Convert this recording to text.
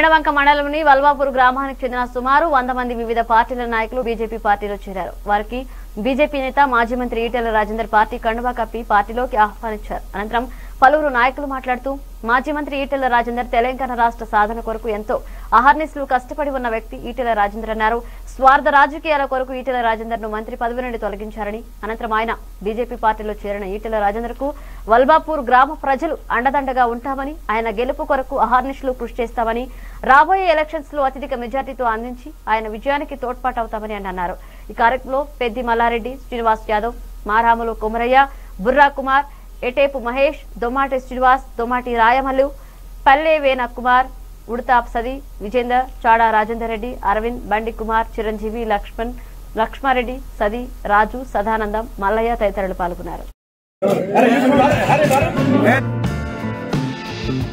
మేడవంక మండలంలోని వల్వాపూర్ గ్రామానికి చెందిన సుమారు 100 మంది వివిధ పార్టీల నాయకులు బీజేపీ పార్టీలో చేరారు. వారికి బీజేపీ నేత మాజీ మంత్రి ఈటెల రాజేందర్ పార్టీ కండువా కప్పి పార్టీలోకి ఆహ్వానించారు. అనంతరం పలువురు నాయకులు మాట్లాడుతూ మాజీ మంత్రి ఈటెల రాజేందర్ తెలంగాణ రాష్ట్ర సాధన కొరకు ఎంతో అహర్నిశలు కష్టపడి ఉన్న వ్యక్తి ఈటెల రాజేందర్ అన్నారు. స్వార్థ రాజకీయాల కొరకు ఈటెల రాజేందర్ ను మంత్రి పదవి నుండి తొలగించారని, అనంతరం ఆయన బీజేపీ పార్టీలో చేరిన ఈటెల రాజేందర్ కు వల్వాపూర్ గ్రామ ప్రజలు అండదండగా ఉంటామని, ఆయన గెలుపు కొరకు అహర్నిశలు కృషి చేస్తామని, రాబోయే ఎలక్షన్స్ లో అత్యధిక మెజార్టీతో అందించి ఆయన విజయానికి తోడ్పాటవుతామని అన్నారు. ఈ కార్యక్రమంలో పెద్ది మల్లారెడ్డి, శ్రీనివాస్ యాదవ్, మారాములు కుమరయ్య, బుర్రా కుమార్, ఎటేపు మహేష్, దొమ్మాటి శ్రీనివాస్, దొమ్మాటి రాయమల్లు, పల్లె వేణ కుమార్, ఉడతాప్ సది, విజేందర్, చాడా రాజేందర్ రెడ్డి, అరవింద్, బండి కుమార్, చిరంజీవి, లక్ష్మారెడ్డి, సది, రాజు, సదానందం, మల్లయ్య తదితరులు పాల్గొన్నారు.